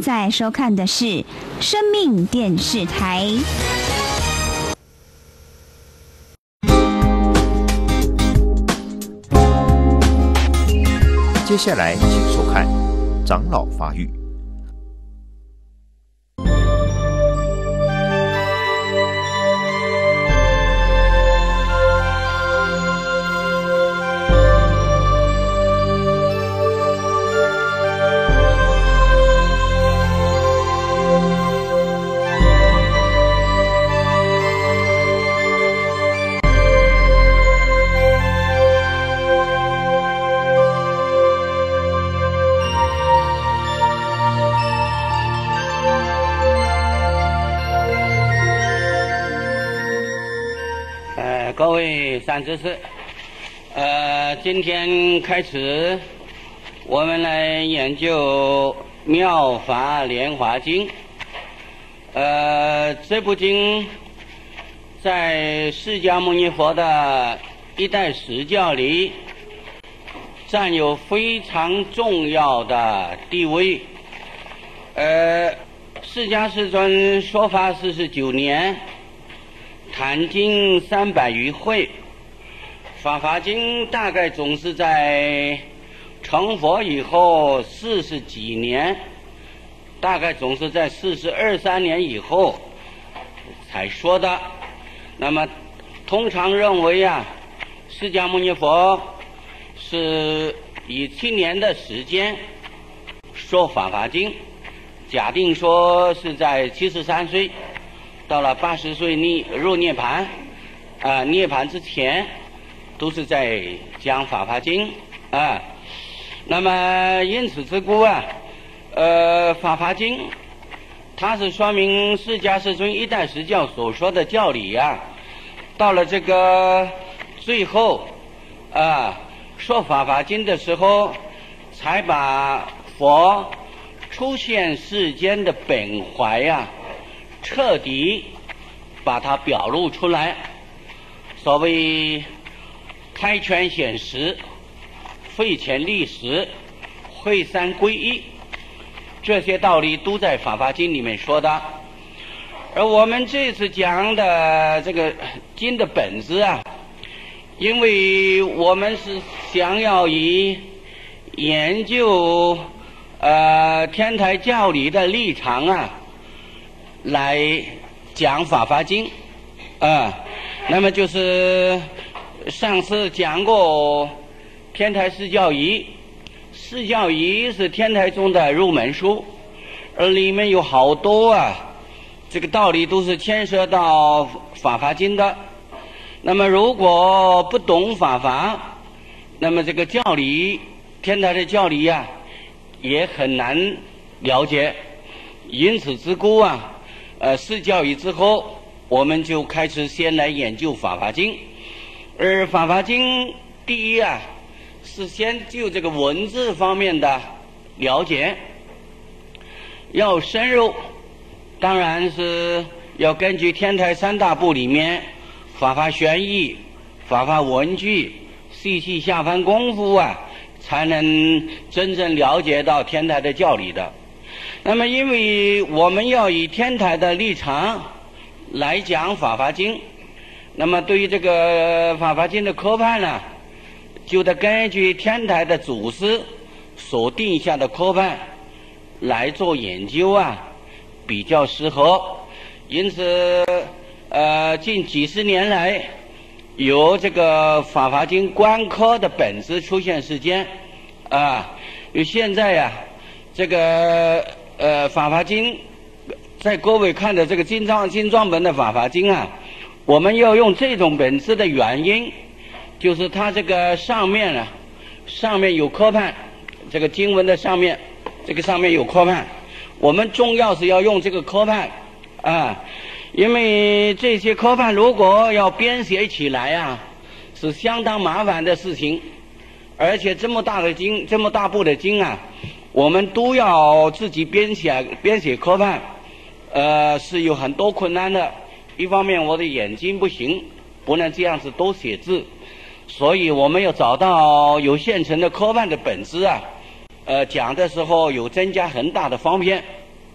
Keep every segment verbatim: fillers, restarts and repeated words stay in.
在收看的是生命电视台。 接下来请收看长老发育。 各位善知识，呃，今天开始，我们来研究《妙法莲华经》。呃，这部经在释迦牟尼佛的一代实教里占有非常重要的地位。呃，释迦世尊说法四十九年。谈经三百余会，法华经大概总是在成佛以后四十几年，大概总是在四十二三年以后才说的。那么通常认为啊，释迦牟尼佛是以七年的时间说法华经，假定说是在七十三岁。到了八十岁涅入涅槃，啊，涅槃之前都是在讲法华经啊。那么因此之故啊，呃，法华经它是说明释迦世尊一代实教所说的教理啊，到了这个最后啊，说法华经的时候，才把佛出现世间的本怀啊。彻底把它表露出来，所谓开权显实、废权立实、会三归一，这些道理都在《法华经》里面说的。而我们这次讲的这个经的本质啊，因为我们是想要以研究呃天台教理的立场啊。来讲法华经啊，那么就是上次讲过天台四教仪，四教仪是天台宗的入门书，而里面有好多啊，这个道理都是牵涉到法华经的。那么如果不懂法华，那么这个教理，天台的教理啊，也很难了解。因此之故啊。呃，四教仪之后，我们就开始先来研究法华经。而法华经第一啊，是先就这个文字方面的了解，要深入，当然是要根据天台三大部里面法华玄义、法华文具细细下番功夫啊，才能真正了解到天台的教理的。那么因为我们要以天台的立场来讲法华经，那么对于这个法华经的科判呢，就得根据天台的祖师所定下的科判来做研究啊，比较适合。因此呃近几十年来，有这个法华经观科的本质出现时间啊，因为现在呀、啊这个呃法华经，在各位看的这个精藏精藏本的法华经啊，我们要用这种本质的原因，就是它这个上面啊，上面有科判，这个经文的上面，这个上面有科判，我们重要是要用这个科判啊，因为这些科判如果要编写起来啊，是相当麻烦的事情，而且这么大的经，这么大部的经啊。我们都要自己编写编写科判，呃，是有很多困难的。一方面我的眼睛不行，不能这样子多写字，所以我们要找到有现成的科判的本质啊，呃，讲的时候有增加很大的方便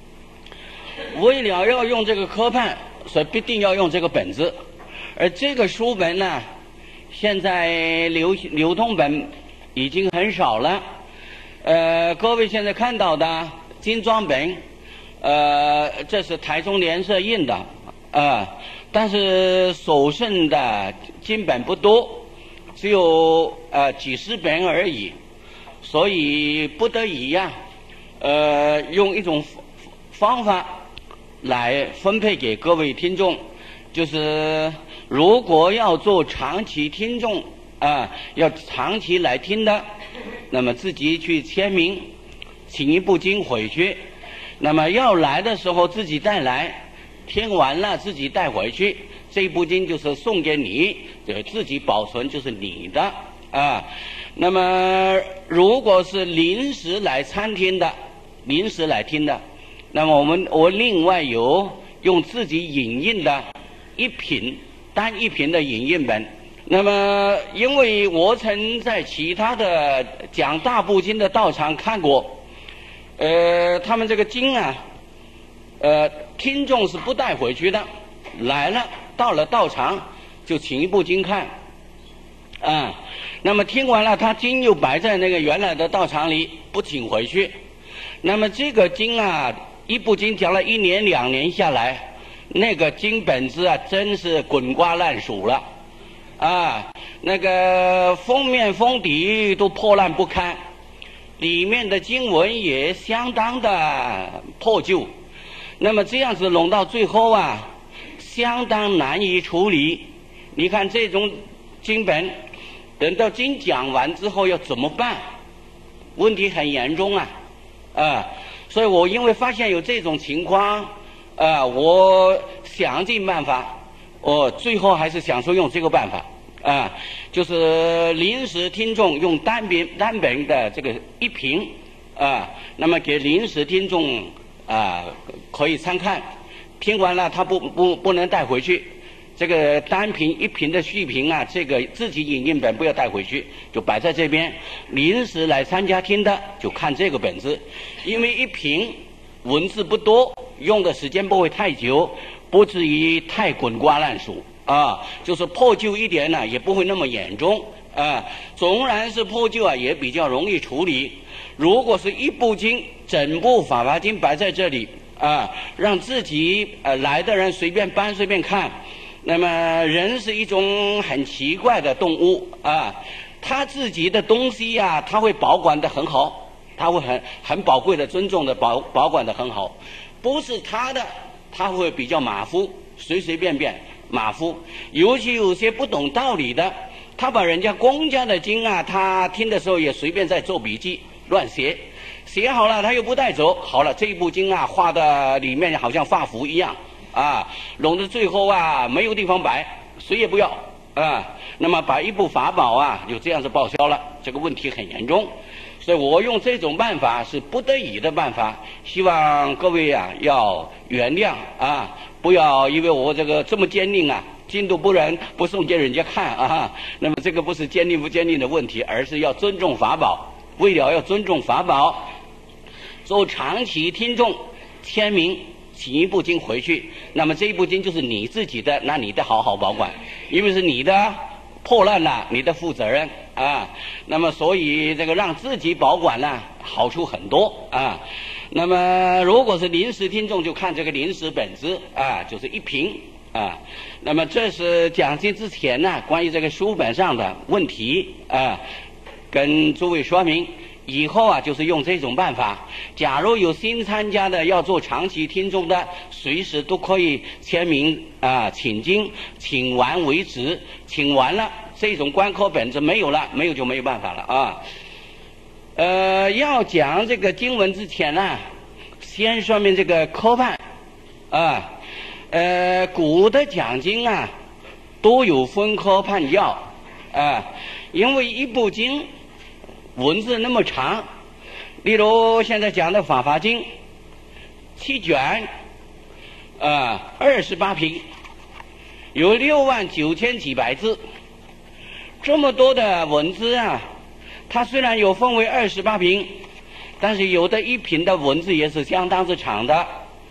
为了要用这个科判，所以必定要用这个本子。而这个书本呢，现在流流通本已经很少了。呃，各位现在看到的精装本，呃，这是台中联社印的，呃，但是所剩的经本不多，只有呃几十本而已，所以不得已呀、啊，呃，用一种方法来分配给各位听众，就是如果要做长期听众啊、呃，要长期来听的，那么自己去签名，请一部经回去。那么要来的时候自己带来，听完了自己带回去。这一部经就是送给你，就自己保存就是你的啊。那么如果是临时来参听的，临时来听的，那么我们我另外有用自己影印的一品单一品的影印本。那么因为我曾在其他的讲大部经的道场看过，呃，他们这个经啊，呃，听众是不带回去的，来了到了道场就请一部经看，啊，那么听完了，他经又摆在那个原来的道场里，不请回去。那么这个经啊，一部经讲了一年两年下来，那个经本子啊，真是滚瓜烂熟了，啊，那个封面封底都破烂不堪。里面的经文也相当的破旧，那么这样子弄到最后啊，相当难以处理。你看这种经本，等到经讲完之后要怎么办？问题很严重啊，啊，所以我因为发现有这种情况，啊，我想尽办法，我最后还是想说用这个办法。啊，就是临时听众用单本单本的这个一评啊，那么给临时听众啊可以参看，听完了他不不不能带回去，这个单评一评的续评啊，这个自己影印本不要带回去，就摆在这边，临时来参加听的就看这个本子，因为一评文字不多，用的时间不会太久，不至于太滚瓜烂熟。啊，就是破旧一点呢，也不会那么严重啊。纵然是破旧啊，也比较容易处理。如果是一部经，整部法华经摆在这里啊，让自己呃来的人随便搬随便看，那么人是一种很奇怪的动物啊，他自己的东西呀、啊，他会保管得很好，他会很很宝贵的、尊重的保保管得很好。不是他的，他会比较马虎，随随便便。马虎，尤其有些不懂道理的，他把人家公家的经啊，他听的时候也随便在做笔记，乱写，写好了他又不带走，好了这一部经啊，画的里面好像画符一样啊，弄到最后啊没有地方摆，谁也不要啊，那么把一部法宝啊就这样子报销了，这个问题很严重。所以我用这种办法是不得已的办法，希望各位啊要原谅啊，不要因为我这个这么坚定啊，进度不然不送给人家看啊。那么这个不是坚定不坚定的问题，而是要尊重法宝。为了要尊重法宝，做长期听众签名，请一部经回去，那么这一部经就是你自己的，那你得好好保管，因为是你的。破烂了，你的负责任啊。那么，所以这个让自己保管呢，好处很多啊。那么，如果是临时听众，就看这个临时本子啊，就是一评啊。那么，这是讲经之前呢，关于这个书本上的问题啊，跟诸位说明。以后啊，就是用这种办法。假如有新参加的要做长期听众的，随时都可以签名啊，请经，请完为止。请完了，这种关科本子没有了，没有就没有办法了啊。呃，要讲这个经文之前呢、啊，先说明这个科判啊。呃，古的讲经啊，都有分科判要啊，因为一部经。文字那么长，例如现在讲的《法华经》，七卷，啊，二十八品，有六万九千几百字，这么多的文字啊，它虽然有分为二十八品，但是有的一品的文字也是相当之长的，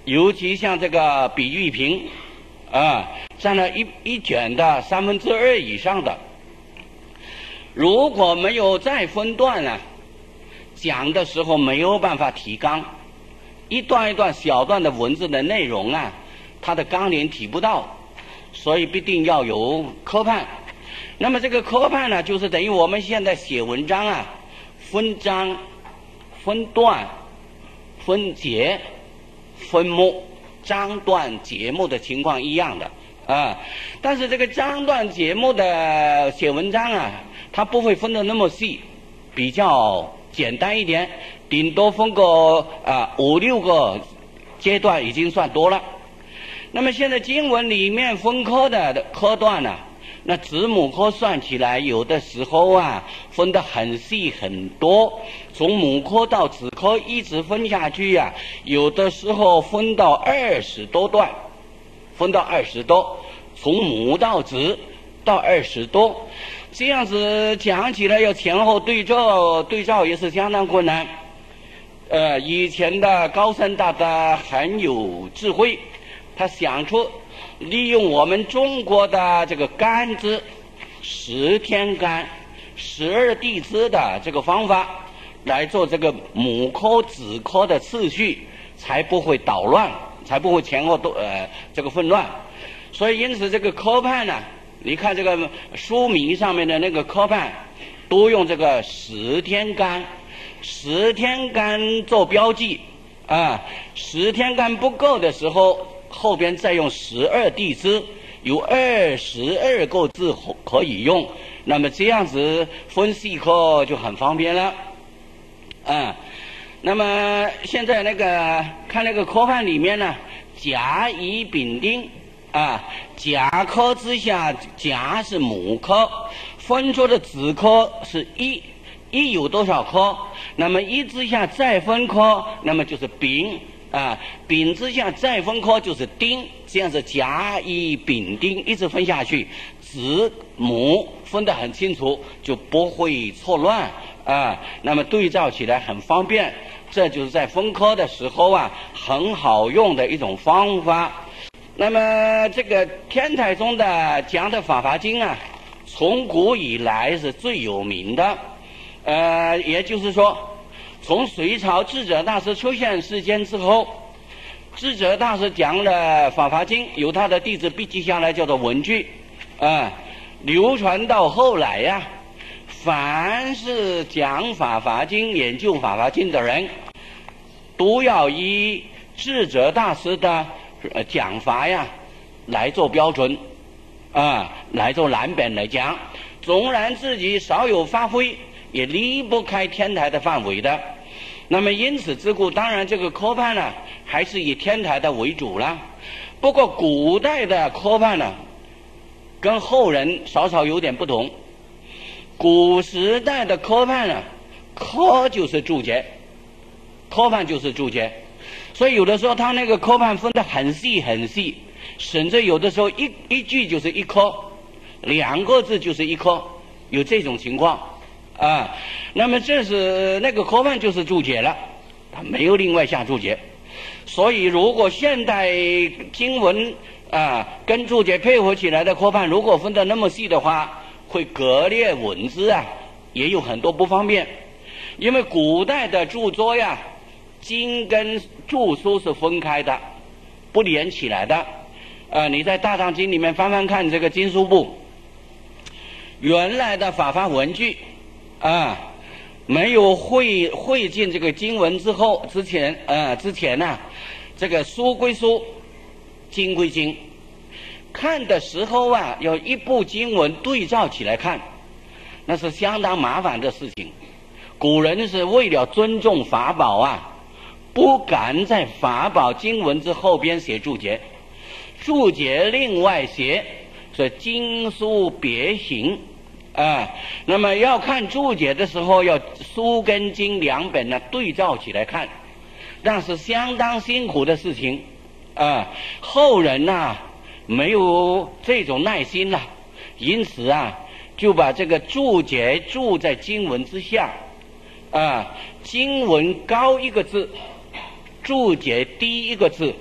尤其像这个比喻品，啊，占了一一卷的三分之二以上的。如果没有再分段呢，讲的时候没有办法提纲，一段一段小段的文字的内容啊，它的纲领提不到，所以必定要有科判。那么这个科判呢，就是等于我们现在写文章啊，分章、分段、分节、分目、章段节目的情况一样的啊。但是这个章段节目的写文章啊，它不会分得那么细，比较简单一点，顶多分个啊五六个阶段已经算多了。那么现在经文里面分科的科段呢、啊，那子母科算起来，有的时候啊分得很细很多，从母科到子科一直分下去呀、啊，有的时候分到二十多段，分到二十多，从母到子到二十多，这样子讲起来要前后对照，对照也是相当困难。呃，以前的高僧大德很有智慧，他想出利用我们中国的这个干支十天干十二地支的这个方法来做这个母科子科的次序，才不会捣乱，才不会前后都呃这个混乱。所以因此这个科判呢，你看这个书名上面的那个科判都用这个十天干十天干做标记啊，十天干不够的时候，后边再用十二地支，有二十二个字可以用，那么这样子分细科就很方便了啊。那么现在那个看那个科判里面呢，甲乙丙丁啊，甲科之下，甲是母科，分出的子科是一，一有多少科？那么一之下再分科，那么就是丙啊，丙之下再分科就是丁，这样子甲乙丙丁一直分下去，子母分得很清楚，就不会错乱啊。那么对照起来很方便，这就是在分科的时候啊，很好用的一种方法。那么这个天台宗的讲的《法华经》啊，从古以来是最有名的。呃，也就是说，从隋朝智者大师出现世间之后，智者大师讲了《法华经》，由他的弟子笔记下来，叫做文句，啊、呃，流传到后来呀、啊，凡是讲《法华经》、研究《法华经》的人，都要以智者大师的呃讲法呀来做标准，啊、呃，来做蓝本来讲。纵然自己少有发挥，也离不开天台的范围的。那么因此之故，当然这个科判呢，还是以天台的为主了。不过古代的科判呢，跟后人稍稍有点不同。古时代的科判呢，科就是注解，科判就是注解，所以有的时候他那个科判分得很细很细，甚至有的时候一一句就是一科，两个字就是一科，有这种情况啊。那么这是那个科判就是注解了，他没有另外下注解。所以如果现代经文啊跟注解配合起来的科判，如果分得那么细的话，会割裂文字啊，也有很多不方便。因为古代的著作呀，经跟注疏是分开的，不连起来的。呃，你在大藏经里面翻翻看这个经书部，原来的法华文句啊，没有汇汇进这个经文之后，之前呃之前呢、啊，这个书归书，经归经，看的时候啊，要一部经文对照起来看，那是相当麻烦的事情。古人是为了尊重法宝啊，不敢在法宝经文之后边写注解，注解另外写，是经书别行啊。那么要看注解的时候，要书跟经两本呢对照起来看，那是相当辛苦的事情啊。后人呐、啊、没有这种耐心了、啊，因此啊就把这个注解注在经文之下啊，经文高一个字，注解低一个字，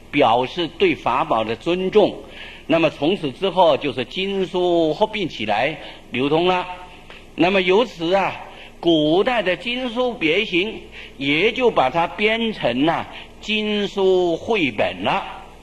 表示对法宝的尊重。那么从此之后，就是经书合并起来流通了。那么由此啊，古代的经书别行也就把它编成了经书绘本了。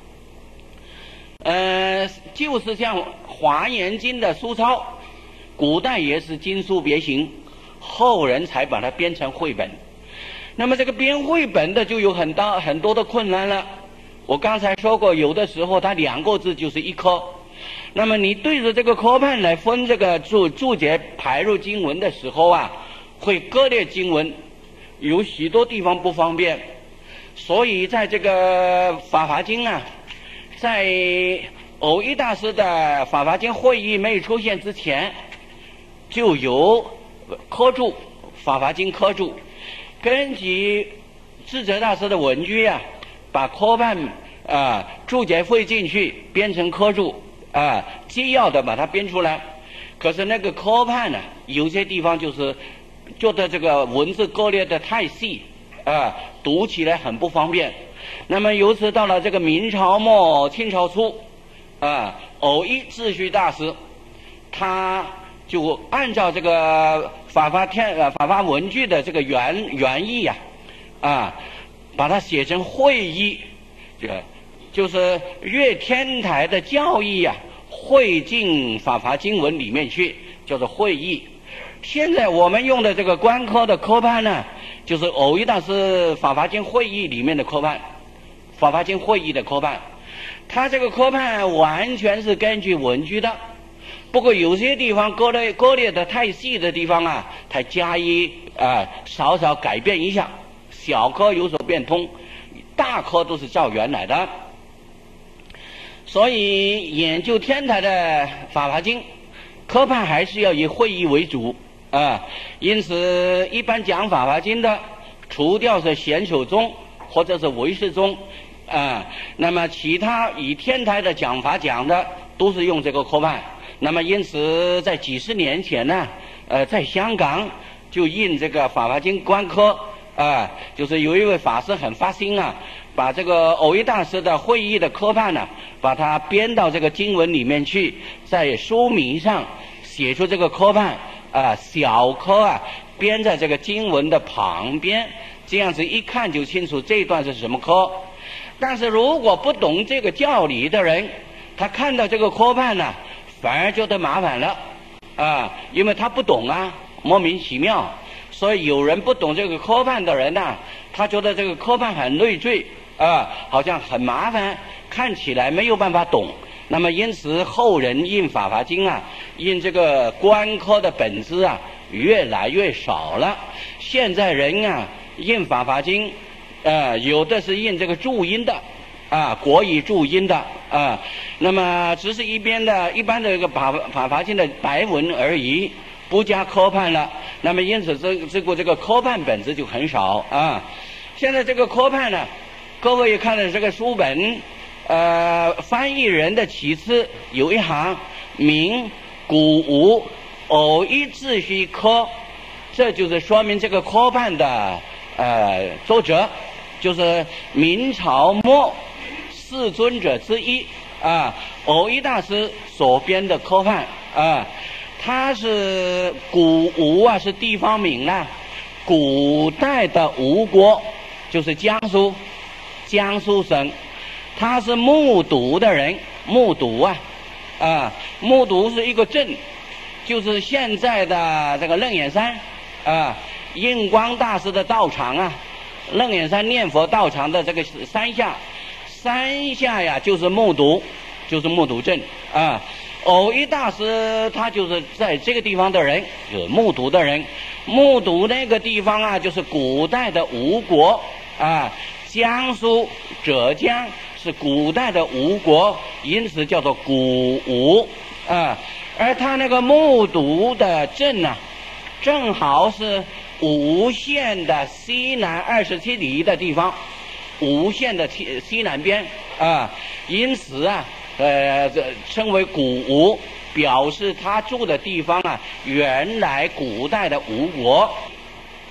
呃，就是像《华严经》的书抄，古代也是经书别行，后人才把它编成绘本。那么这个编绘本的就有很大很多的困难了。我刚才说过，有的时候它两个字就是一科，那么你对着这个科判来分这个注注解排入经文的时候啊，会割裂经文，有许多地方不方便。所以在这个《法华经》啊，在藕益大师的《法华经》会议没有出现之前，就有科注《法华经》科注，根据智者大师的文句啊，把科判啊注解汇进去，编成科注啊，摘要的把它编出来。可是那个科判呢，有些地方就是觉得这个文字割裂的太细啊，读起来很不方便。那么由此到了这个明朝末清朝初啊，藕益智虚大师他就按照这个法华天呃法华文句的这个原原意呀啊，啊，把它写成会意，这个就是越天台的教义呀、啊，汇进法华经文里面去，叫做会意。现在我们用的这个观科的科判呢，就是藕益大师法华经会议里面的科判，法华经会议的科判。它这个科判完全是根据文句的，不过有些地方割裂割裂的太细的地方啊，它加以啊、呃、稍稍改变一下，小科有所变通，大科都是照原来的。所以研究天台的法华经科判还是要以会意为主啊，因此一般讲法华经的，除掉是显首宗或者是唯识宗啊，那么其他以天台的讲法讲的都是用这个科判。那么因此在几十年前呢，呃，在香港就印这个法华经观科啊，就是有一位法师很发心啊，把这个藕益大师的会议的科判呢，把它编到这个经文里面去，在书名上写出这个科判啊，小科啊编在这个经文的旁边，这样子一看就清楚这一段是什么科。但是如果不懂这个教理的人，他看到这个科判呢，反而觉得麻烦了啊，因为他不懂啊，莫名其妙。所以有人不懂这个科判的人呢、啊，他觉得这个科判很累赘啊，好像很麻烦，看起来没有办法懂。那么因此后人印法华经啊，印这个观科的本子啊，越来越少了。现在人啊印法华经，呃，有的是印这个注音的啊，国语注音的啊，那么只是一边的一般的这个法法华经的白文而已，不加科判了。那么因此这这个这个科判本子就很少啊。现在这个科判呢，各位看的这个书本，呃，翻译人的起次有一行明古无藕益智虚科，这就是说明这个科判的呃作者就是明朝末四尊者之一啊，藕益大师所编的科判啊。它是古吴啊，是地方名啊，古代的吴国就是江苏，江苏省。他是木渎的人，木渎啊，啊，木渎是一个镇，就是现在的这个楞严山啊，印光大师的道场啊，楞严山念佛道场的这个山下，山下呀就是木渎，就是木渎镇啊。藕益大师他就是在这个地方的人，就是木渎的人。木渎那个地方啊，就是古代的吴国啊，江苏、浙江是古代的吴国，因此叫做古吴啊。而他那个木渎的镇啊，正好是吴县的西南二十七里的地方，吴县的西西南边啊，因此啊。呃，这称为古吴，表示他住的地方啊，原来古代的吴国。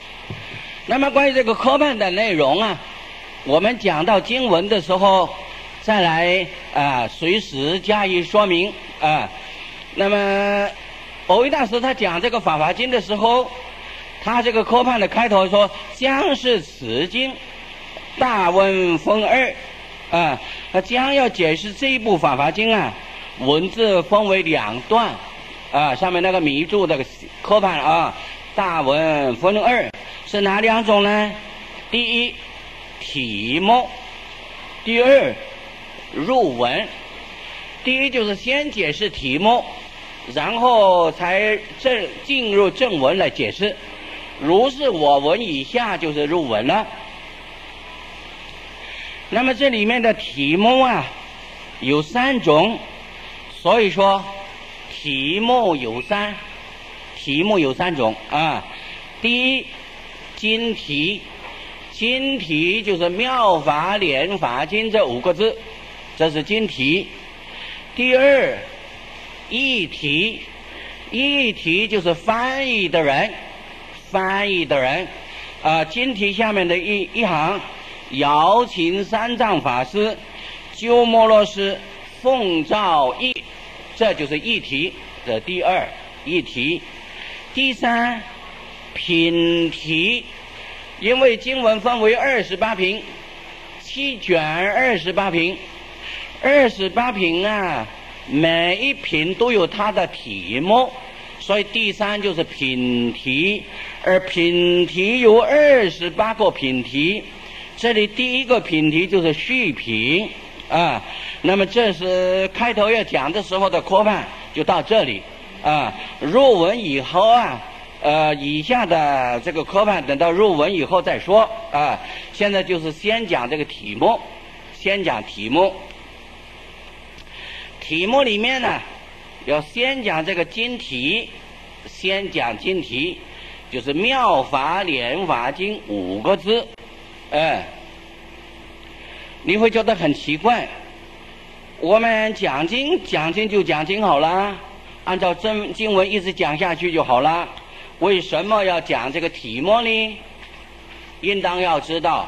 那么关于这个科判的内容啊，我们讲到经文的时候， 再来啊随时加以说明啊。那么藕益大师他讲这个《法华经》的时候，他这个科判的开头说：“将是此经，大文分二。”啊，他将要解释这一部《法华经》啊，文字分为两段。啊，上面那个迷注的科判啊，大文分二是哪两种呢？第一，题目；第二，入文。第一就是先解释题目，然后才正进入正文来解释。如是我闻以下就是入文了。那么这里面的题目啊有三种，所以说题目有三，题目有三种啊。第一，经题，经题就是妙法莲华经这五个字，这是经题。第二，译题，译题就是翻译的人，翻译的人啊。经题下面的一一行，瑶琴三藏法师、鸠摩罗什、奉诏译，这就是译题，这第二译题。第三，品题，因为经文分为二十八品，七卷二十八品，二十八品啊，每一品都有它的题目，所以第三就是品题。而品题有二十八个品题，这里第一个品题就是序品啊。那么这是开头要讲的时候的科判，就到这里啊。入文以后啊，呃，以下的这个科判等到入文以后再说啊。现在就是先讲这个题目，先讲题目。题目里面呢，要先讲这个经题，先讲经题，就是妙法莲华经五个字，哎，你会觉得很奇怪。我们讲经讲经就讲经好了，按照真经文一直讲下去就好了，为什么要讲这个题目呢？应当要知道，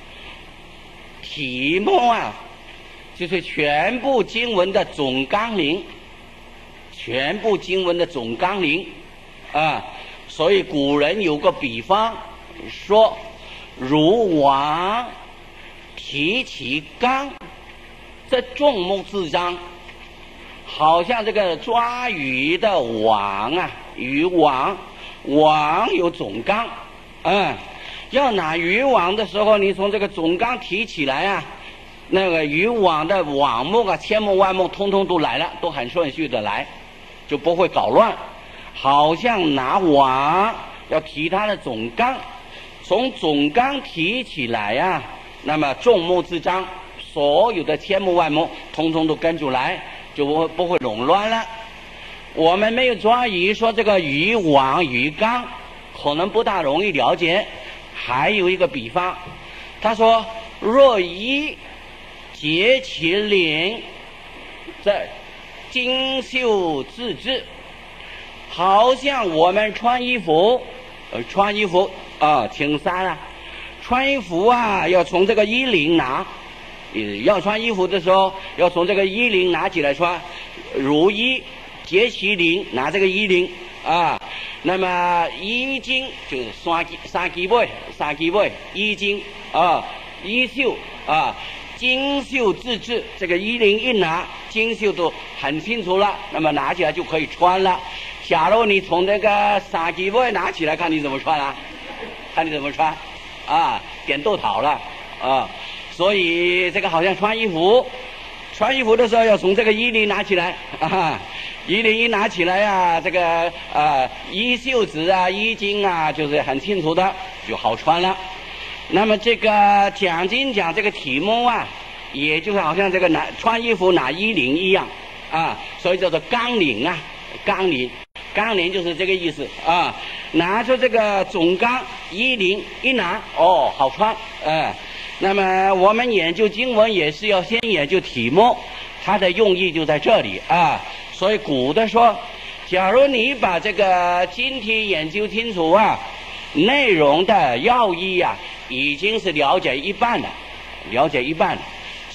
题目啊，就是全部经文的总纲领，全部经文的总纲领啊。所以古人有个比方说，如网提起纲，这众目之章，好像这个抓鱼的网啊，渔网，网有总纲，嗯，要拿渔网的时候，你从这个总纲提起来啊，那个渔网的网目啊，千目万目，通通都来了，都很顺序的来，就不会搞乱。好像拿网要提它的总纲，从总纲提起来啊，那么众目之章，所有的千目万目，通通都跟住来，就不会不会垄乱了。我们没有抓鱼，说这个渔网鱼纲可能不大容易了解。还有一个比方，他说若一结其领，这精绣自制，好像我们穿衣服，呃，穿衣服啊，挺衫啊，穿衣服啊，要从这个衣领拿，要穿衣服的时候，要从这个衣领拿起来穿，如衣结其领，拿这个衣领啊。那么衣襟就是三三基尾，三基尾衣襟啊，衣袖啊，精绣自制，这个衣领一拿，精绣都很清楚了，那么拿起来就可以穿了。假如你从那个三基尾拿起来，看你怎么穿啊？看你怎么穿啊？点豆桃了啊！所以这个好像穿衣服，穿衣服的时候要从这个衣领拿起来啊，衣领一拿起来啊，这个呃衣袖子啊、衣襟啊，就是很清楚的，就好穿了。那么这个讲经讲这个题目啊，也就是好像这个拿穿衣服拿衣领一样啊，所以叫做纲领啊，纲领。纲领就是这个意思啊，拿出这个总纲衣领一拿，哦，好穿，呃，那么我们研究经文也是要先研究题目，它的用意就在这里啊。所以古的说，假如你把这个经题研究清楚啊，内容的要义啊，已经是了解一半了，了解一半了。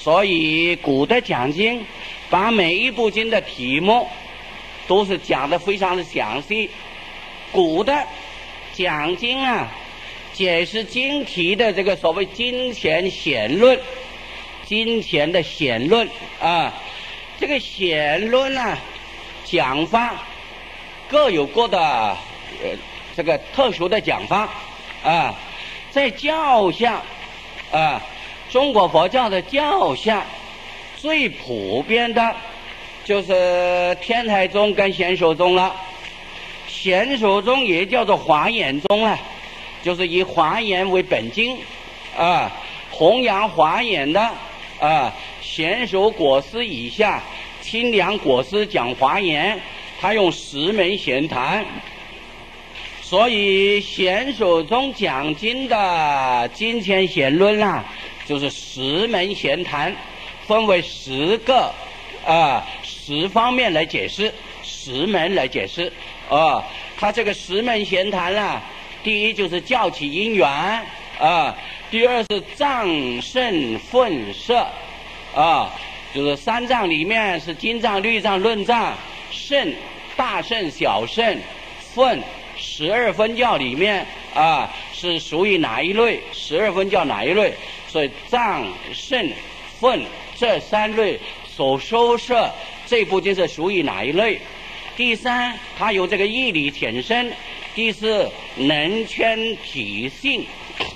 所以古的讲经把每一部经的题目都是讲得非常的详细。古的讲经啊，解释经题的这个所谓金钱显论，金钱的显论啊，这个显论啊讲法各有各的呃这个特殊的讲法啊，在教下啊，中国佛教的教下最普遍的就是天台宗跟显首宗了。显首宗也叫做华严宗啊，就是以华严为本经啊，弘扬华严的啊。显首果师以下，清凉果师讲华严，他用十门闲谈，所以显首宗讲经的金钱显论啊，就是十门闲谈，分为十个啊十方面来解释，十门来解释啊。他这个十门闲谈啊，第一就是教起因缘啊，第二是藏圣分摄啊，就是三藏里面是经藏、律藏、论藏，圣大圣、小圣，分十二分教里面啊是属于哪一类？十二分教哪一类？所以藏、圣、分这三类所收摄这部经是属于哪一类？第三，它有这个义理浅深；第四，能圈体性；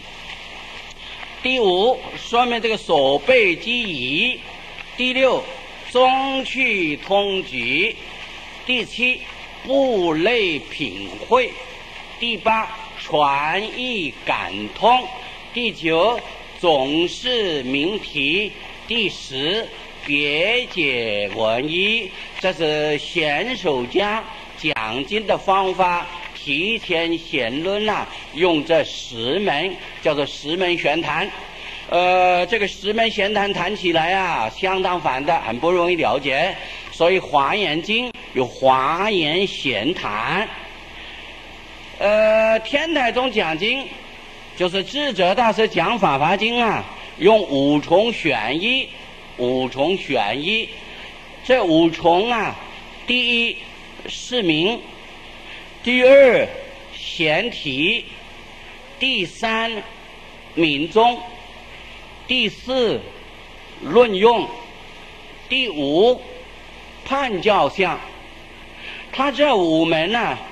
第五，说明这个所备机宜；第六，中趣通举；第七，部类品会；第八，传译感通；第九，总是名题；第十，别解文义。这是显首家讲经的方法，提前显论啊，用这十门叫做十门玄谈。呃，这个十门玄谈谈起来啊，相当繁的，很不容易了解。所以华严经有华严闲谈。呃，天台宗讲经就是智者大师讲法华经啊，用五重选一，五重选一。这五重啊，第一释名，第二显体，第三敏宗，第四论用，第五判教相。他这五门呢、啊，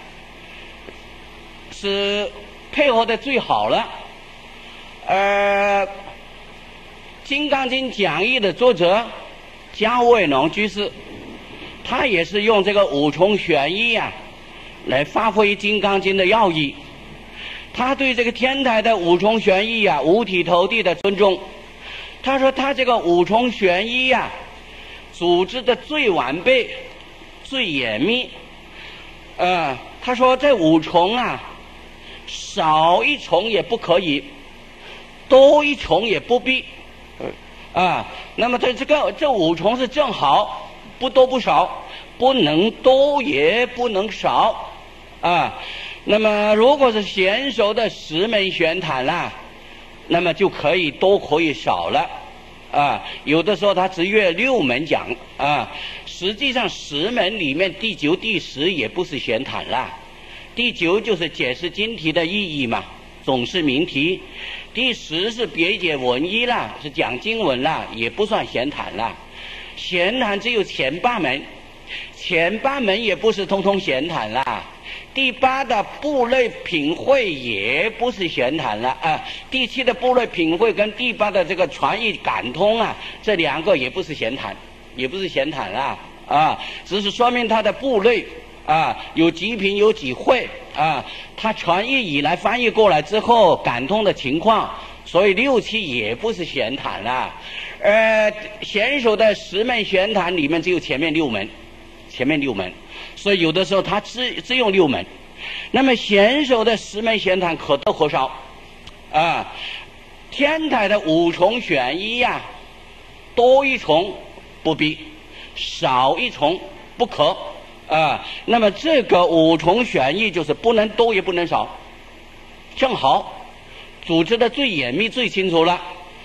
是配合的最好了。呃，《金刚经》讲义的作者迦卫农居士，他也是用这个五重选一啊，来发挥《金刚经》的要义。他对这个天台的五重选一啊，五体投地的尊重。他说他这个五重选一啊，组织的最完备、最严密。呃，他说这五重啊，少一重也不可以，多一重也不必。啊，那么这这个这五重是正好，不多不少，不能多也不能少啊。那么如果是娴熟的十门玄谈啦，那么就可以多可以少了啊。有的时候他只约六门讲啊，实际上十门里面第九、第十也不是玄谈啦。第九就是解释经题的意义嘛，总是名题。第十是别解文义啦，是讲经文啦，也不算闲谈啦。闲谈只有前八门，前八门也不是通通闲谈啦。第八的部类品会也不是闲谈了啊。第七的部类品会跟第八的这个传译感通啊，这两个也不是闲谈，也不是闲谈啦啊，只是说明它的部类啊，有几品有几会啊，他传译以来翻译过来之后感通的情况，所以六七也不是闲谈啦。呃，娴熟的十门玄谈里面只有前面六门，前面六门，所以有的时候他只只用六门。那么娴熟的十门玄谈可多可少啊。天台的五重选一呀、啊，多一重不必，少一重不可。啊，那么这个五重选一就是不能多也不能少，正好组织的最严密最清楚了。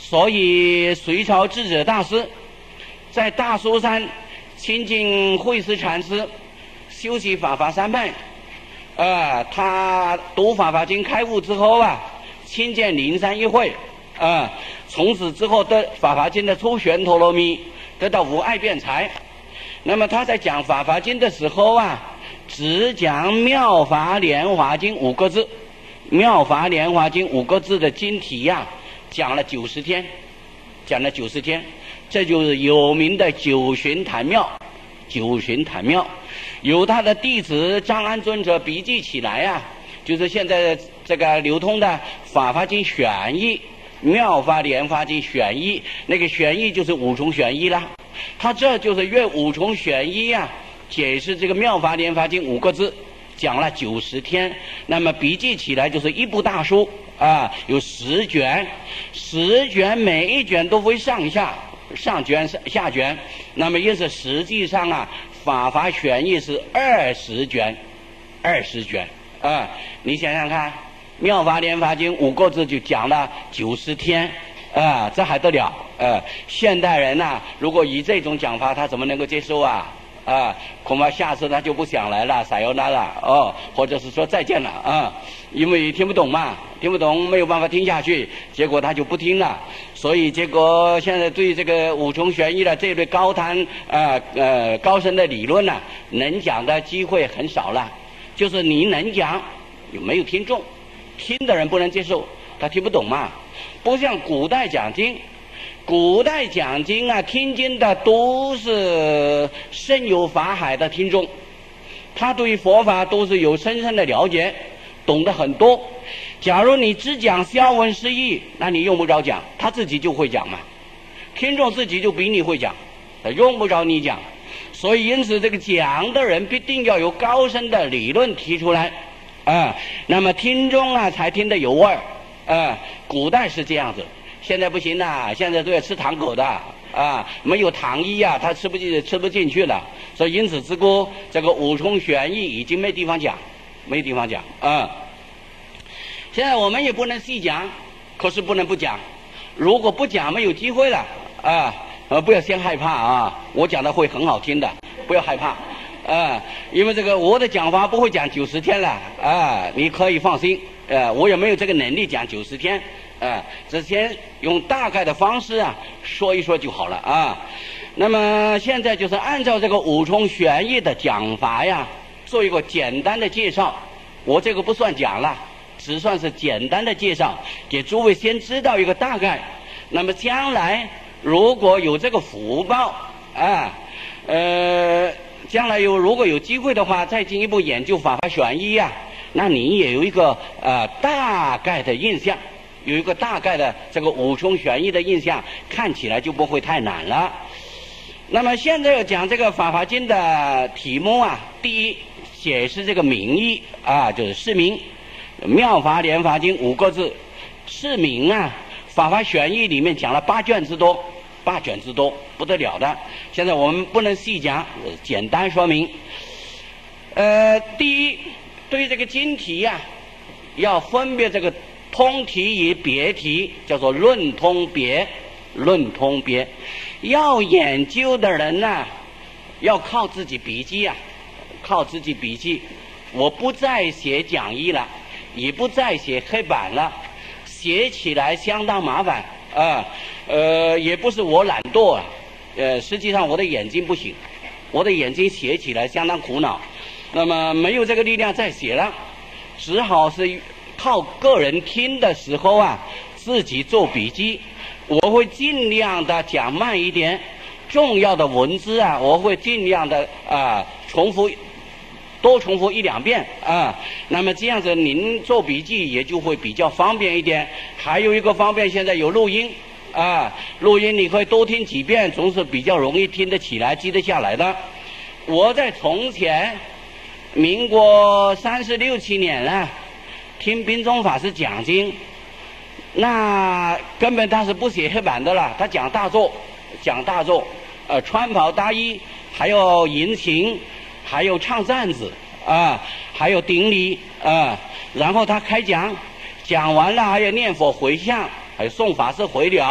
所以隋朝智者大师在大苏山亲近慧思禅师，修习法华三昧。呃，他读《法华经》开悟之后啊，亲见灵山一会，啊，从此之后得《法华经》的初玄陀罗蜜，得到无碍辩才。那么他在讲《法华经》的时候啊，只讲《妙法莲华经》五个字，《妙法莲华经》五个字的经题呀、啊，讲了九十天，讲了九十天，这就是有名的九旬坛妙，九旬坛妙。由他的弟子张安尊者笔记起来啊，就是现在这个流通的《法华经选义》《妙法莲华经选义》，那个选义就是五重选义啦。他这就是用五重选义啊，解释这个《妙法莲华经》五个字，讲了九十天。那么笔记起来就是一部大书啊，有十卷，十卷每一卷都会上下，上卷下卷。那么因此实际上啊，法华选义是二十卷，二十卷啊！你想想看，《妙法莲华经》五个字就讲了九十天啊，这还得了？呃、啊，现代人呐、啊，如果以这种讲法，他怎么能够接受啊？啊，恐怕下次他就不想来了，撒由那拉哦，或者是说再见了啊，因为听不懂嘛，听不懂没有办法听下去，结果他就不听了。所以结果现在对这个五重玄义的这类高谈呃呃高深的理论呢、啊，能讲的机会很少了。就是你能讲，有没有听众？听的人不能接受，他听不懂嘛。不像古代讲经。古代讲经啊，听经的都是深有法海的听众，他对于佛法都是有深深的了解，懂得很多。假如你只讲消文释义，那你用不着讲，他自己就会讲嘛。听众自己就比你会讲，他用不着你讲。所以因此这个讲的人必定要有高深的理论提出来啊，那么听众啊才听得有味儿啊。古代是这样子。现在不行啦，现在都要吃糖果的啊，没有糖衣啊，他吃不进吃不进去了。所以因此之故，这个五重玄义已经没地方讲，没地方讲啊。现在我们也不能细讲，可是不能不讲。如果不讲，没有机会了啊。呃，不要先害怕啊，我讲的会很好听的，不要害怕啊，因为这个我的讲法不会讲九十天了啊，你可以放心，呃，我也没有这个能力讲九十天。啊，之前用大概的方式啊说一说就好了啊。那么现在就是按照这个五重玄义的讲法呀，做一个简单的介绍。我这个不算讲了，只算是简单的介绍，给诸位先知道一个大概。那么将来如果有这个福报啊，呃，将来有如果有机会的话，再进一步研究法华玄义啊，那你也有一个呃大概的印象。有一个大概的这个五重玄义的印象，看起来就不会太难了。那么现在要讲这个《法华经》的题目啊，第一解释这个名义啊，就是释名，《妙法莲华经》五个字，释名啊，《法华玄义》里面讲了八卷之多，八卷之多，不得了的。现在我们不能细讲，简单说明。呃，第一，对于这个经题呀、啊，要分别这个。通题与别题，叫做论通别，论通别。要研究的人呢、啊，要靠自己笔记啊，靠自己笔记。我不再写讲义了，也不再写黑板了，写起来相当麻烦啊。呃，也不是我懒惰啊，呃，实际上我的眼睛不行，我的眼睛写起来相当苦恼。那么没有这个力量再写了，只好是。靠个人听的时候啊，自己做笔记。我会尽量的讲慢一点，重要的文字啊，我会尽量的啊、呃、重复，多重复一两遍啊。那么这样子您做笔记也就会比较方便一点。还有一个方便，现在有录音啊，录音你可以多听几遍，总是比较容易听得起来、记得下来的。我在从前，民国三十六七年了。听宾宗法师讲经，那根本他是不写黑板的了，他讲大作，讲大作，呃，穿袍大衣，还有吟琴，还有唱赞子啊，还有顶礼啊，然后他开讲，讲完了还有念佛回向，还有送法师回了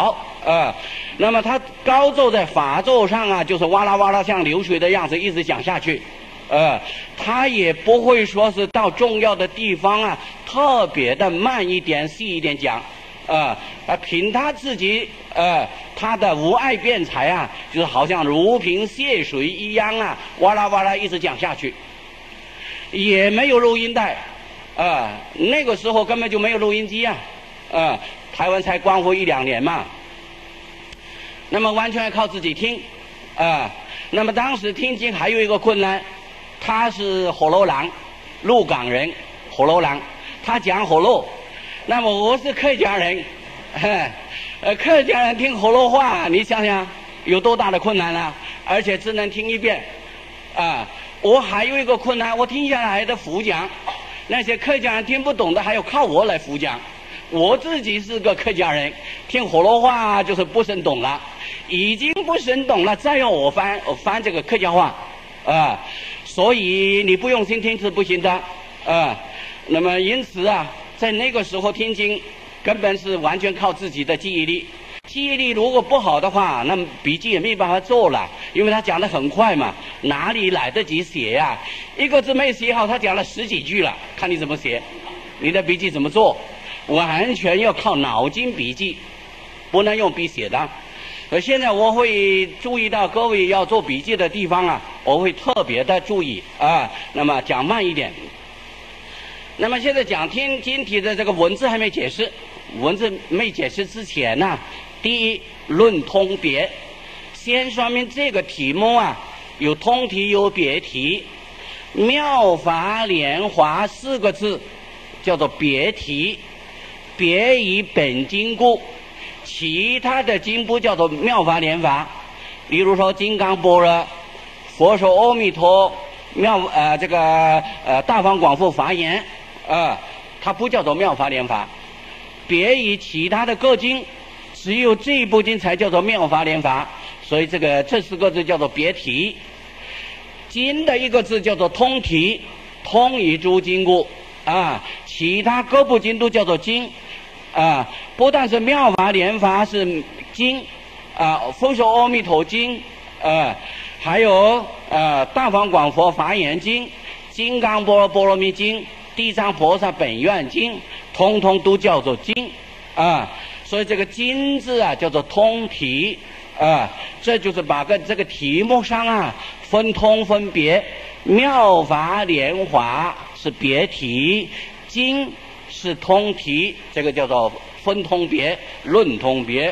呃，那么它高奏在法奏上啊，就是哇啦哇啦像流水的样子一直讲下去，呃，它也不会说是到重要的地方啊特别的慢一点细一点讲，呃，呃凭他自己呃他的无碍辩才啊，就是好像如凭泻水一样啊，哇啦哇啦一直讲下去，也没有录音带，啊、呃，那个时候根本就没有录音机啊，啊、呃，台湾才光复一两年嘛。那么完全靠自己听，啊、呃，那么当时听经还有一个困难，他是火楼郎，鹿港人，火楼郎，他讲火楼，那么我是客家人，呃，客家人听火楼话，你想想有多大的困难啊！而且只能听一遍，啊、呃，我还有一个困难，我听下来的辅讲，那些客家人听不懂的，还要靠我来辅讲。我自己是个客家人，听火楼话就是不生懂了，已经不生懂了，再要我翻我翻这个客家话，啊、呃，所以你不用心听是不行的，啊、呃，那么因此啊，在那个时候听经，根本是完全靠自己的记忆力，记忆力如果不好的话，那么笔记也没办法做了，因为他讲得很快嘛，哪里来得及写呀、啊？一个字没写好，他讲了十几句了，看你怎么写，你的笔记怎么做？完全要靠脑筋笔记，不能用笔写的。呃，现在我会注意到各位要做笔记的地方啊，我会特别的注意啊。那么讲慢一点。那么现在讲听经题的这个文字还没解释，文字没解释之前呢、啊，第一论通别，先说明这个题目啊有通题有别题，妙法莲华四个字叫做别题。别以本经故，其他的经不叫做妙法莲法。例如说金刚般若、佛说阿弥陀、妙呃这个呃大方广佛法言，呃它不叫做妙法莲法。别以其他的各经，只有这一部经才叫做妙法莲法。所以这个这四个字叫做别题。经的一个字叫做通题，通以诸经故啊，其他各部经都叫做经。啊，不但是妙法莲法是经，啊，佛说阿弥陀经，呃，还有呃大方广佛法言经、金刚般若波罗蜜经、地藏菩萨本愿经，通通都叫做经，啊，所以这个经字啊叫做通题，啊，这就是把个这个题目上啊分通分别，妙法莲华是别题，经是通题，这个叫做分通别、论通别。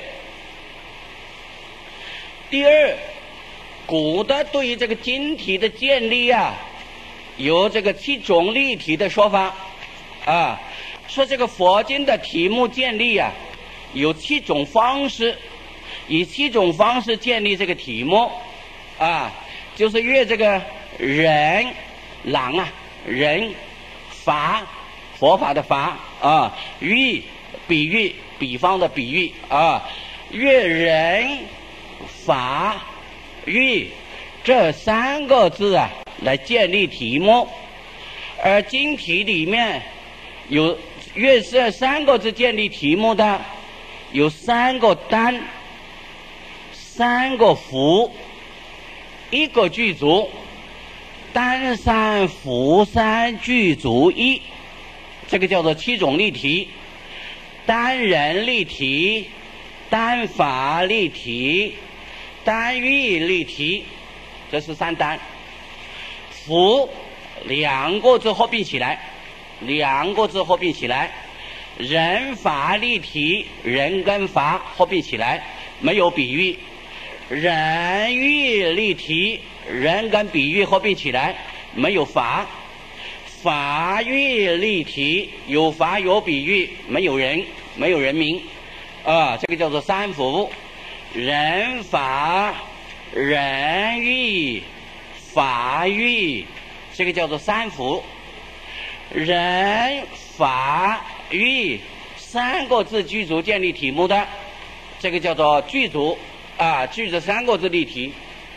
第二，古的对于这个经题的建立啊，有这个七种例题的说法啊，说这个佛经的题目建立啊，有七种方式，以七种方式建立这个题目啊，就是越这个人、朗啊、人、法。佛法的法啊，喻比喻比方的比喻啊，越人法喻这三个字啊来建立题目，而经题里面有越这三个字建立题目的有三个单、三个符、一个具足，单三符三具足一。这个叫做七种例题，单人例题、单法例题、单喻例题，这是三单。符两个字合并起来，两个字合并起来，人法例题，人跟法合并起来，没有比喻。人喻例题，人跟比喻合并起来，没有法。法喻例题，有法有比喻，没有人，没有人名，啊，这个叫做三符，人法、人喻、法喻，这个叫做三符。人法喻三个字句组建立题目的，这个叫做句组啊，句子三个字例题。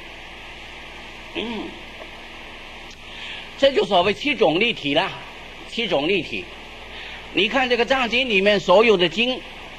嗯。这就所谓七种例题了，七种例题。你看这个藏经里面所有的经，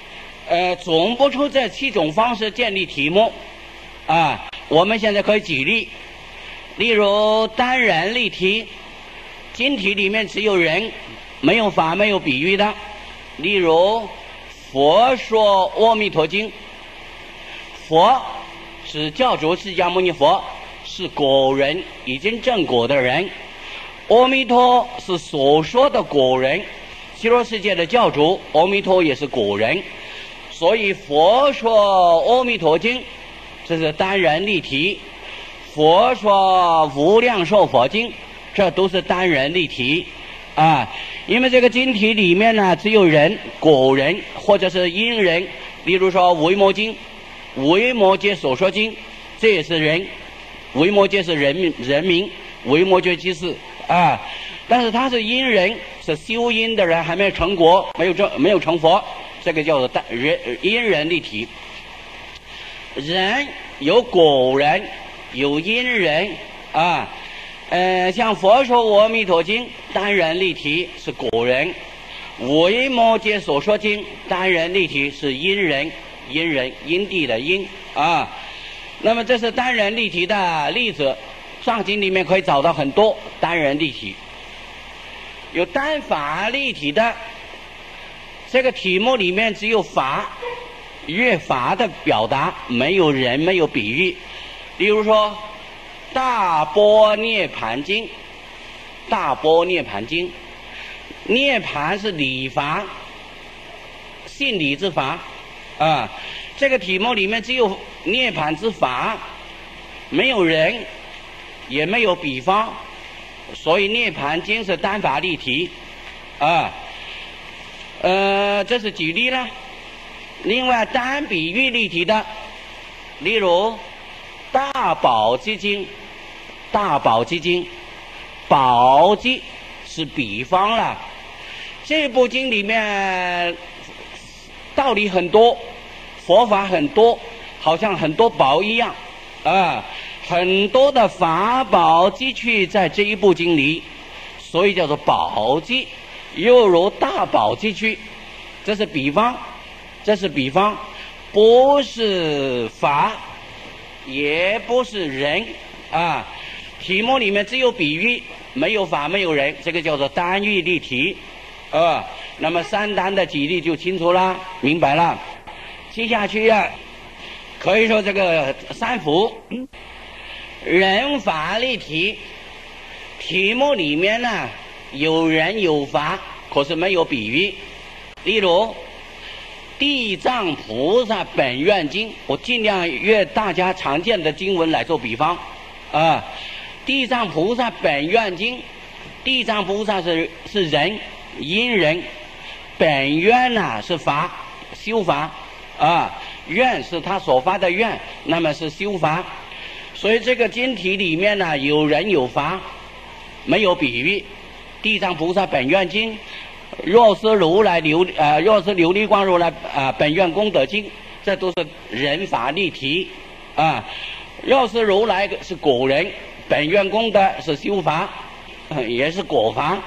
呃，总不出这七种方式建立题目啊。我们现在可以举例，例如单人例题，经题里面只有人，没有法，没有比喻的。例如佛说《阿弥陀经》，佛是教主释迦牟尼佛，是果人，已经证果的人。阿弥陀是所说的果人，极乐世界的教主，阿弥陀也是果人。所以佛说《阿弥陀经》，这是单人例题。佛说《无量寿佛经》，这都是单人例题啊。因为这个经题里面呢，只有人、果人或者是因人。例如说《维摩经》，维摩诘所说经，这也是人，维摩诘是人人名，维摩诘即是啊。但是他是因人，是修因的人，还没有成果，没有成没有成佛，这个叫做单人因人例题。人有果人，有因人啊。呃，像佛说《阿弥陀经》单人例题是果人，维摩诘所说经单人例题是因人，因人因地的因啊。那么这是单人例题的例子，上经里面可以找到很多单人例题。有单法例题的，这个题目里面只有法，乐法的表达，没有人，没有比喻。例如说大般涅盘经，大般涅盘经，涅盘是理法，信理之法啊。这个题目里面只有涅盘之法，没有人，也没有比方，所以涅盘经是单法例题啊。呃，这是举例了。另外单比喻例题的，例如大宝积经，大宝积经，宝积是比方了。这部经里面道理很多，佛法很多，好像很多宝一样啊，很多的法宝积聚在这一部经里，所以叫做宝积，又如大宝积聚。这是比方，这是比方，不是法，也不是人啊。题目里面只有比喻，没有法，没有人，这个叫做单喻例题啊。那么三单的举例就清楚了，明白了。接下去呀、啊，可以说这个三福人法例题，题目里面呢有人有法，可是没有比喻。例如地藏菩萨本愿经，我尽量约大家常见的经文来做比方啊。地藏菩萨本愿经，地藏菩萨是是人，因人，本愿呐、啊、是法，修法啊，愿是他所发的愿，那么是修法。所以这个经题里面呢有人有法，没有比喻。地藏菩萨本愿经，若是如来琉呃若是琉璃光如来啊、呃、本愿功德经，这都是人法例题啊。若是如来是果人，本愿功德是修法，也是果法。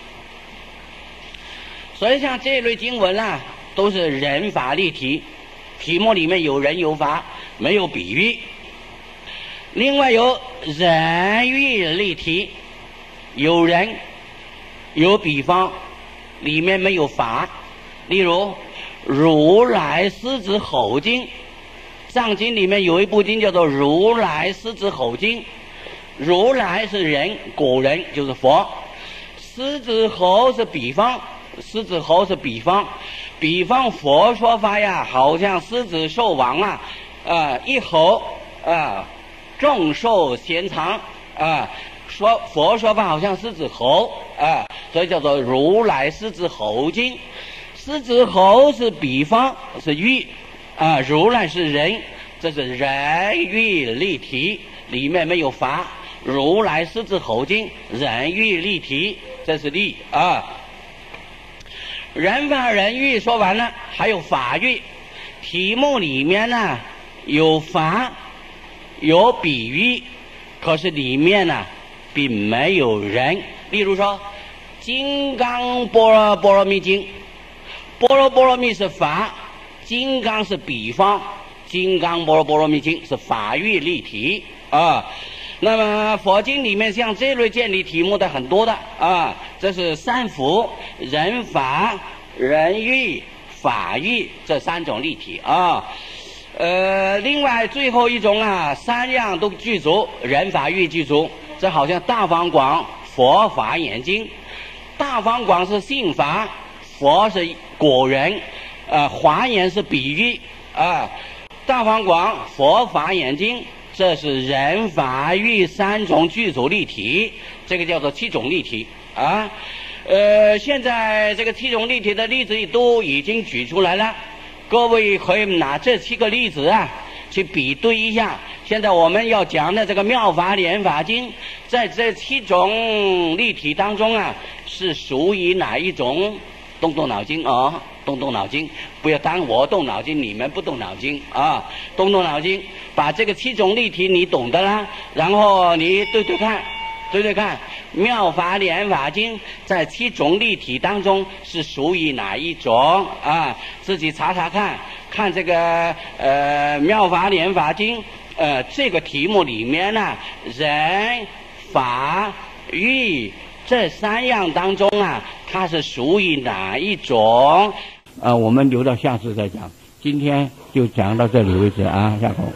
所以像这类经文啊，都是人法例题，题目里面有人有法，没有比喻。另外有人喻例题，有人有比方，里面没有法。例如如来狮子吼经，藏经里面有一部经叫做如来狮子吼经，如来是人，果人就是佛，狮子吼是比方，狮子吼是比方，比方佛说法呀，好像狮子兽王啊，啊、呃、一吼啊，众兽咸藏啊，说佛说法好像狮子吼啊，所以叫做如来狮子吼经。狮子吼是比方，是喻啊，如来是人，这是人喻例题，里面没有法。如来狮子吼经，人喻例题，这是例啊。人法人喻说完了，还有法喻。题目里面呢有法有比喻，可是里面呢并没有人。例如说金刚般若波罗蜜经，般若波罗蜜是法， 金刚是比方，金刚般若波罗蜜经是法域立体啊。那么佛经里面像这类建立题目的很多的啊，这是三福、人法、人欲、法域这三种立体啊。呃，另外最后一种啊，三样都具足，人法欲具足，这好像大方广佛法眼睛。大方广是信法，佛是果人，呃，华严是比喻啊。大方广佛法眼睛，这是人法欲三种具足立体，这个叫做七种立体啊。呃，现在这个七种立体的例子都已经举出来了，各位可以拿这七个例子啊去比对一下。现在我们要讲的这个《妙法莲华经》，在这七种立体当中啊，是属于哪一种？动动脑筋啊，动动脑筋，不要当我动脑筋，你们不动脑筋啊，动动脑筋，把这个七种立体你懂得啦，然后你对对看，对对看，《妙法莲华经》在七种立体当中是属于哪一种啊？自己查查看，看这个呃《妙法莲华经》呃这个题目里面呢、啊，人法欲这三样当中啊，它是属于哪一种？呃，我们留到下次再讲，今天就讲到这里为止啊，下口。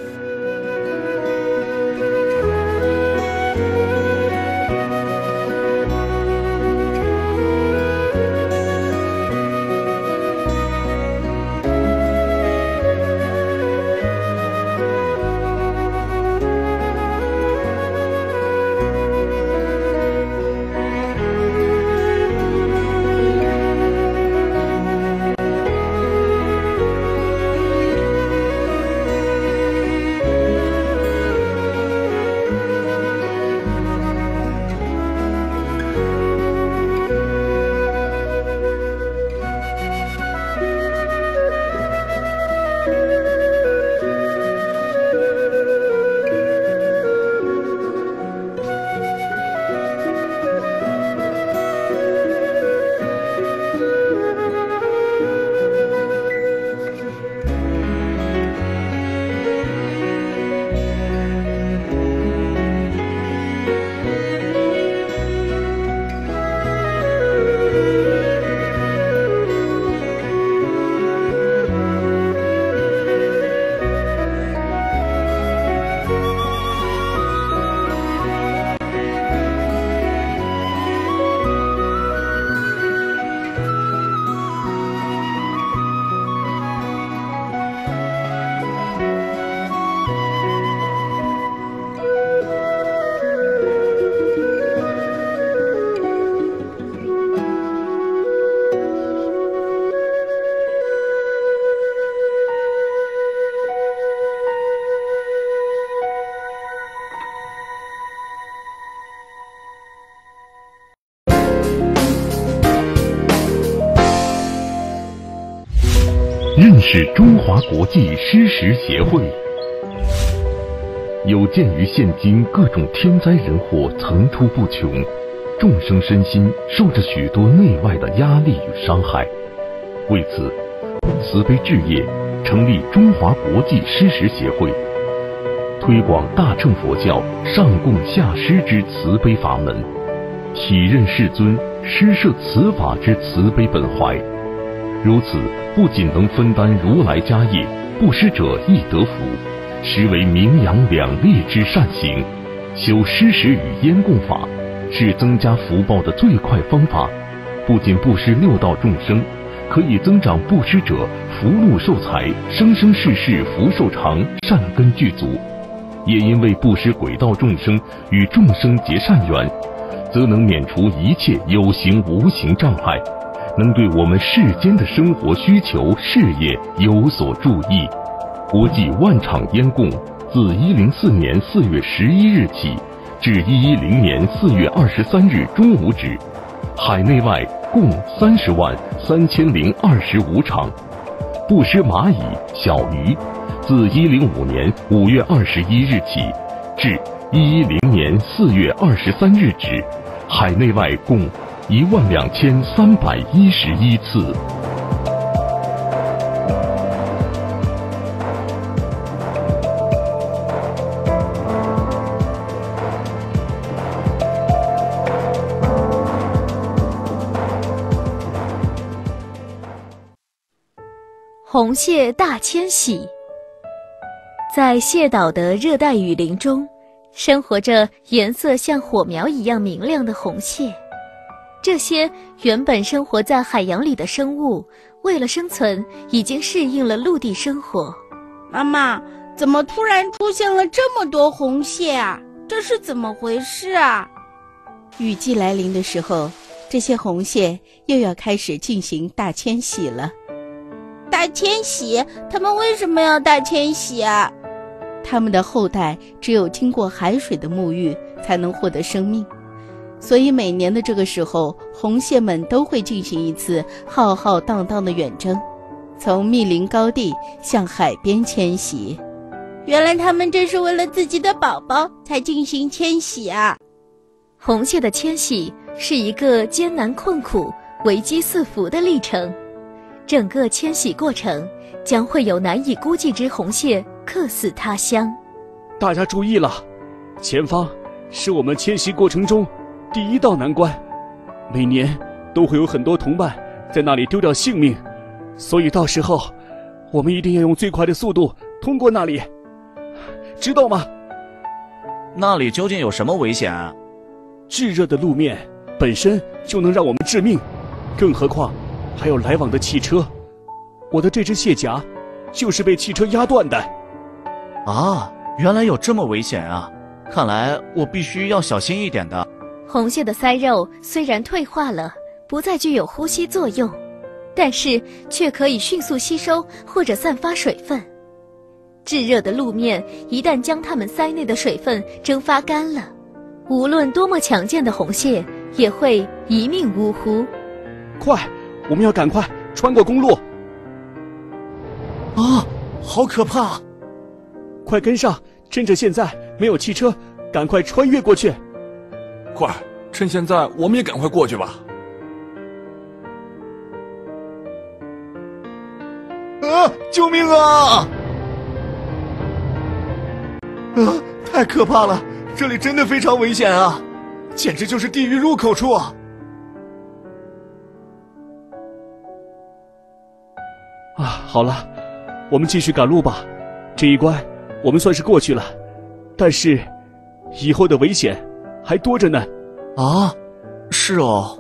认识中华国际施食协会。有鉴于现今各种天灾人祸层出不穷，众生身心受着许多内外的压力与伤害，为此，慈悲置业成立中华国际施食协会，推广大乘佛教上供下施之慈悲法门，体认世尊施设此法之慈悲本怀。如此，不仅能分担如来家业，布施者亦得福，实为名扬两利之善行。修施食与烟供法，是增加福报的最快方法。不仅布施六道众生，可以增长布施者福禄寿财，生生世世福寿长，善根具足。也因为布施轨道众生与众生结善缘，则能免除一切有形无形障碍，能对我们世间的生活需求、事业有所注意。国际万场烟供自一零四年四月十一日起至一一零年四月二十三日中午止，海内外共三十万三千零二十五场。布施蚂蚁、小鱼，自一零五年五月二十一日起至一一零年四月二十三日止，海内外共一万两千三百一十一次。 红蟹大迁徙。在蟹岛的热带雨林中，生活着颜色像火苗一样明亮的红蟹。这些原本生活在海洋里的生物，为了生存，已经适应了陆地生活。 妈妈，怎么突然出现了这么多红蟹啊？这是怎么回事啊？ 雨季来临的时候，这些红蟹又要开始进行大迁徙了。 大迁徙？它们为什么要大迁徙啊？ 它们的后代只有经过海水的沐浴，才能获得生命。所以每年的这个时候，红蟹们都会进行一次浩浩荡荡的远征，从密林高地向海边迁徙。 原来它们这是为了自己的宝宝才进行迁徙啊！ 红蟹的迁徙是一个艰难困苦、危机四伏的历程，整个迁徙过程将会有难以估计之红蟹客死他乡。 大家注意了，前方是我们迁徙过程中第一道难关，每年都会有很多同伴在那里丢掉性命，所以到时候我们一定要用最快的速度通过那里，知道吗？ 那里究竟有什么危险啊？ 炙热的路面本身就能让我们致命，更何况还有来往的汽车。我的这只蟹夹就是被汽车压断的。 啊，原来有这么危险啊！看来我必须要小心一点的。 红蟹的鳃肉虽然退化了，不再具有呼吸作用，但是却可以迅速吸收或者散发水分。炙热的路面一旦将它们鳃内的水分蒸发干了，无论多么强健的红蟹也会一命呜呼。 快，我们要赶快穿过公路。 啊，好可怕！ 快跟上，趁着现在没有汽车，赶快穿越过去。 快，趁现在我们也赶快过去吧。 啊！救命啊！啊！太可怕了，这里真的非常危险啊，简直就是地狱入口处啊！ 啊，好了，我们继续赶路吧。这一关我们算是过去了，但是以后的危险还多着呢。 啊，是哦。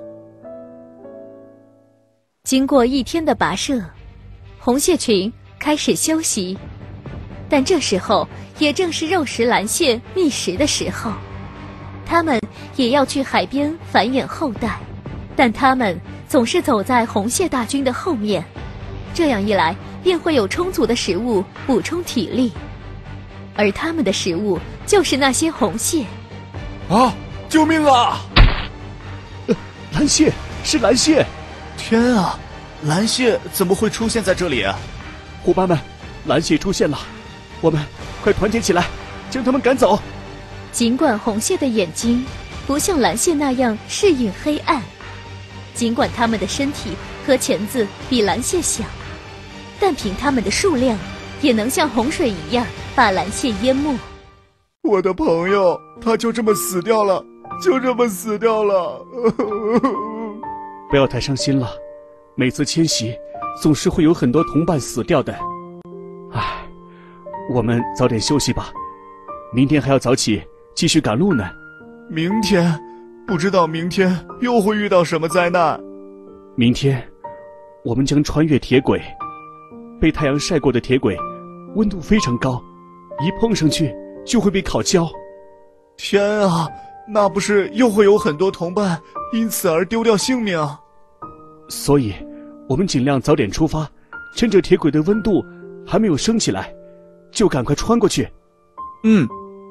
经过一天的跋涉，红蟹群开始休息，但这时候也正是肉食蓝蟹觅食的时候，它们也要去海边繁衍后代，但它们总是走在红蟹大军的后面，这样一来便会有充足的食物补充体力，而它们的食物就是那些红蟹。 啊！救命啊！ 呃，蓝蟹，是蓝蟹！ 天啊，蓝蟹怎么会出现在这里啊？ 伙伴们，蓝蟹出现了，我们快团结起来，将它们赶走。 尽管红蟹的眼睛不像蓝蟹那样适应黑暗，尽管它们的身体和钳子比蓝蟹小，但凭它们的数量，也能像洪水一样把蓝蟹淹没。 我的朋友，他就这么死掉了，就这么死掉了。 不要太伤心了，每次迁徙总是会有很多同伴死掉的。唉，我们早点休息吧，明天还要早起继续赶路呢。 明天？不知道明天又会遇到什么灾难。 明天我们将穿越铁轨，被太阳晒过的铁轨温度非常高，一碰上去就会被烤焦。 天啊，那不是又会有很多同伴因此而丢掉性命？ 所以我们尽量早点出发，趁着铁轨的温度还没有升起来，就赶快穿过去。 嗯。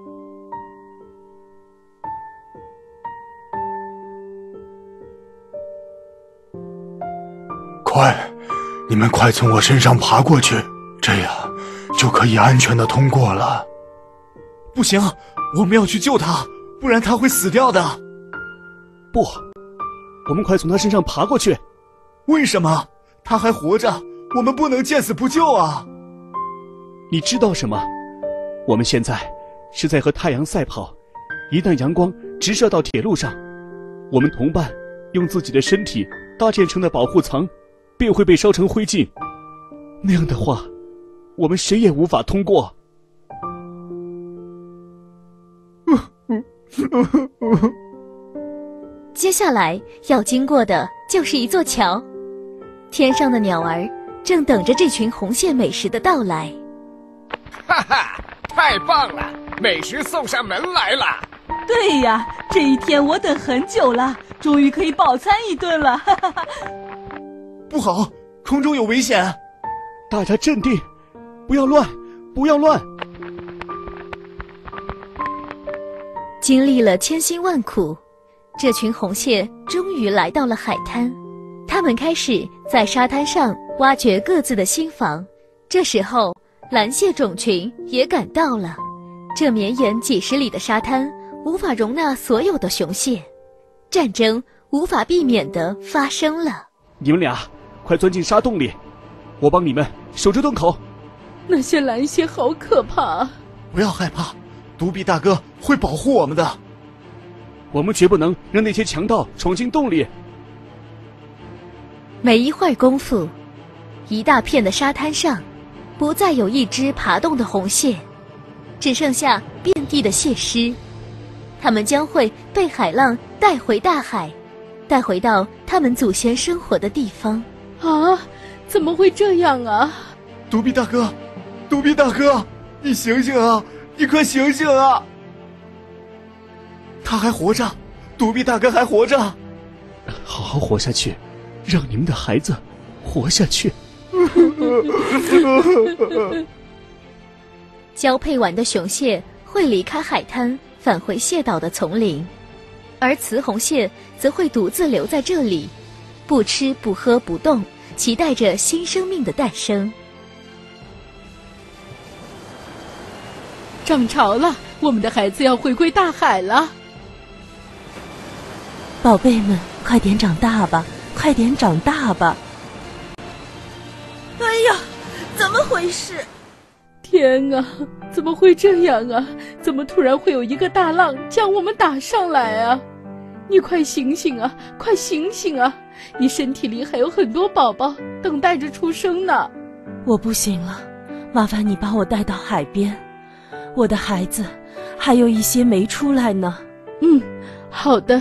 快，你们快从我身上爬过去，这样就可以安全的通过了。 不行，我们要去救他，不然他会死掉的。 不，我们快从他身上爬过去。 为什么？他还活着，我们不能见死不救啊！ 你知道什么？我们现在是在和太阳赛跑，一旦阳光直射到铁路上，我们同伴用自己的身体搭建成的保护层便会被烧成灰烬。 那样的话，我们谁也无法通过。 接下来要经过的就是一座桥，天上的鸟儿正等着这群红蟹美食的到来。 哈哈，太棒了，美食送上门来了。 对呀，这一天我等很久了，终于可以饱餐一顿了。哈哈哈。 不好，空中有危险！ 大家镇定，不要乱，不要乱。 经历了千辛万苦，这群红蟹终于来到了海滩。它们开始在沙滩上挖掘各自的新房。这时候，蓝蟹种群也赶到了。这绵延几十里的沙滩无法容纳所有的雄蟹，战争无法避免地发生了。 你们俩快钻进沙洞里，我帮你们守着洞口。 那些蓝蟹好可怕！ 不要害怕，独臂大哥会保护我们的。 我们绝不能让那些强盗闯进洞里。 没一会儿功夫，一大片的沙滩上不再有一只爬动的红蟹，只剩下遍地的蟹尸。它们将会被海浪带回大海，带回到他们祖先生活的地方。 啊，怎么会这样啊？ 独臂大哥，独臂大哥，你醒醒啊！你快醒醒啊！他还活着，独臂大哥还活着。 好好活下去，让你们的孩子活下去。 交配完的雄蟹会离开海滩，返回蟹岛的丛林，而雌红蟹则会独自留在这里，不吃不喝不动，期待着新生命的诞生。 涨潮了，我们的孩子要回归大海了。 宝贝们，快点长大吧，快点长大吧。 哎呀，怎么回事？ 天啊，怎么会这样啊？怎么突然会有一个大浪将我们打上来啊？你快醒醒啊，快醒醒啊！你身体里还有很多宝宝等待着出生呢。 我不行了，麻烦你把我带到海边。我的孩子还有一些没出来呢。 嗯，好的。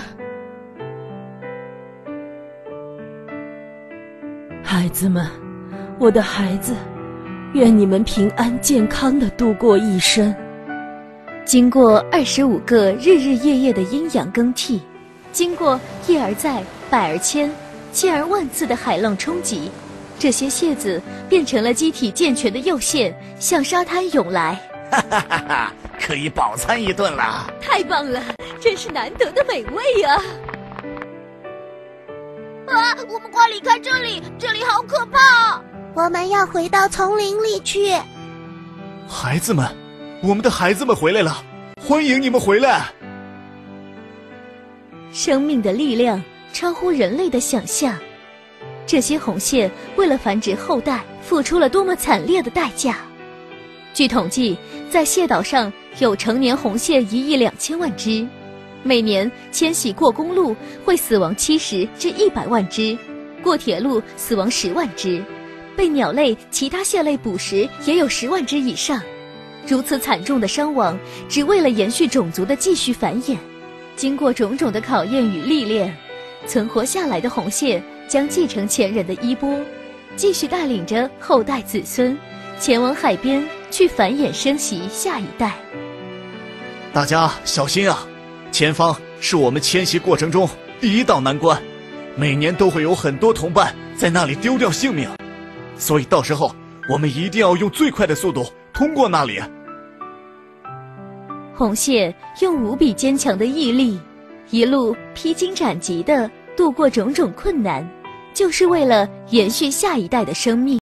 孩子们，我的孩子，愿你们平安健康地度过一生。 经过二十五个日日夜夜的阴阳更替，经过一而再百而千千而万次的海浪冲击，这些蟹子变成了机体健全的幼蟹，向沙滩涌来。 哈哈哈哈！可以饱餐一顿了。 太棒了，真是难得的美味呀！ 啊，我们快离开这里，这里好可怕！ 我们要回到丛林里去。 孩子们，我们的孩子们回来了，欢迎你们回来。 生命的力量超乎人类的想象，这些红蟹为了繁殖后代，付出了多么惨烈的代价。据统计，在蟹岛上有成年红蟹一亿两千万只，每年迁徙过公路会死亡七十至一百万只，过铁路死亡十万只，被鸟类、其他蟹类捕食也有十万只以上。如此惨重的伤亡，只为了延续种族的继续繁衍。经过种种的考验与历练，存活下来的红蟹将继承前人的衣钵，继续带领着后代子孙前往海边去繁衍生息下一代。 大家小心啊！前方是我们迁徙过程中第一道难关，每年都会有很多同伴在那里丢掉性命，所以到时候我们一定要用最快的速度通过那里。 红蟹用无比坚强的毅力，一路披荆斩棘地度过种种困难，就是为了延续下一代的生命。